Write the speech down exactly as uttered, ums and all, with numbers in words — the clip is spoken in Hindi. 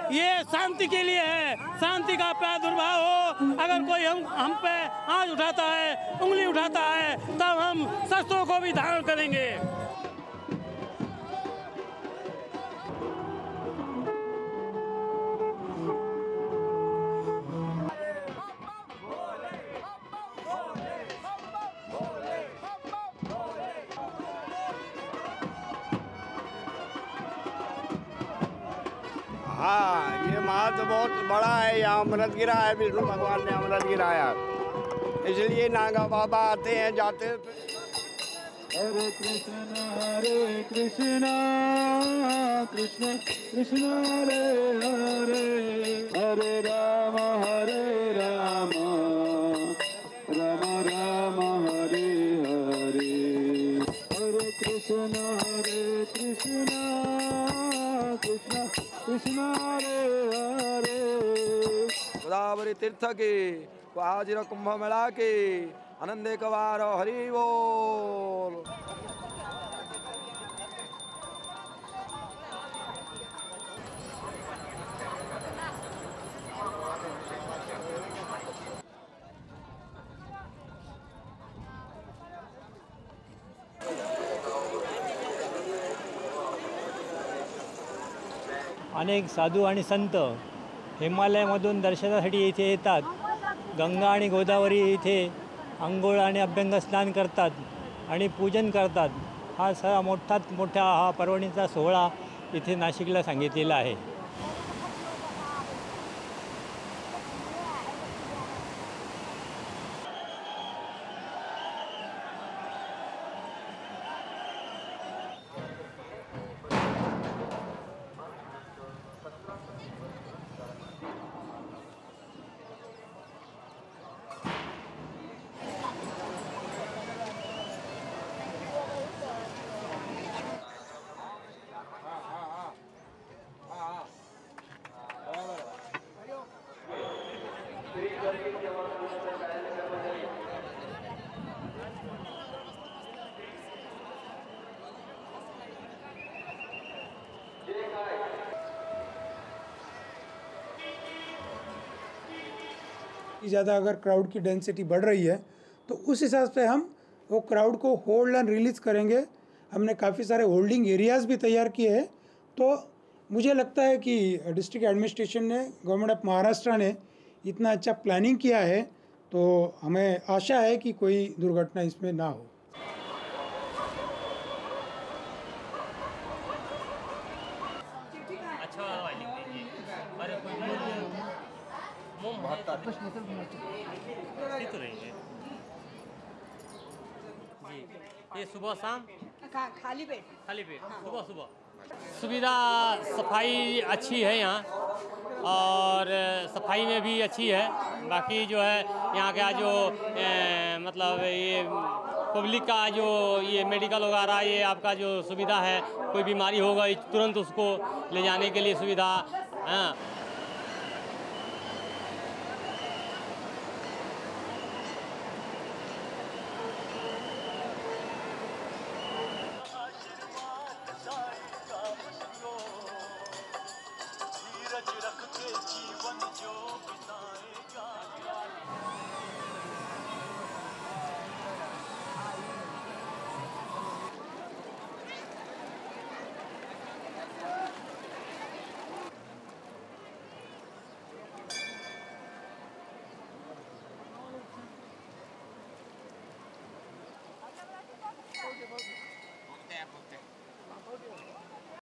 ये शांति के लिए है, शांति का प्रादुर्भाव हो। अगर कोई हम हम पे आँच उठाता है, उंगली उठाता है, तब हम शस्त्रों को भी धारण करेंगे। हाँ, ये महत्व बहुत बड़ा है। यहाँ अमृत गिरा है, विष्णु भगवान ने अमृत गिराया, इसलिए नागा बाबा आते हैं, जाते हैं। हरे कृष्ण हरे कृष्ण कृष्ण कृष्ण हरे हरे, हरे राम हरे राम राम राम हरे हरे, हरे कृष्ण हरे कृष्ण कृष्ण कृष्ण हरे हरे। गोदावरी तीर्थ की आज कुंभ मेला की आनंद एक बार हरि बोल। अनेक साधू आणि संत हिमालयामधून दर्शनासाठी इथे येतात. गंगा आणि गोदावरी इथे अंघोळ आणि अभ्यंग स्नान करतात आणि पूजन करतात. हा सगळा मोठात मोठा हा पर्वणीचा सोहळा इथे नाशिकला सांगितलेला आहे. ज़्यादा अगर क्राउड की डेंसिटी बढ़ रही है तो उस हिसाब से हम वो क्राउड को होल्ड एंड रिलीज़ करेंगे। हमने काफ़ी सारे होल्डिंग एरियाज़ भी तैयार किए हैं। तो मुझे लगता है कि डिस्ट्रिक्ट एडमिनिस्ट्रेशन ने, गवर्नमेंट ऑफ महाराष्ट्र ने इतना अच्छा प्लानिंग किया है, तो हमें आशा है कि कोई दुर्घटना इसमें ना हो। तो रहेंगे जी। ये सुबह शाम खा, खाली पेट खाली पेट सुबह सुबह। सुविधा सफाई अच्छी है यहाँ, और सफाई में भी अच्छी है। बाकी जो है यहाँ का जो ए, मतलब ये पब्लिक का जो ये मेडिकल वगैरह ये आपका जो सुविधा है, कोई बीमारी होगा तुरंत उसको ले जाने के लिए सुविधा, हाँ।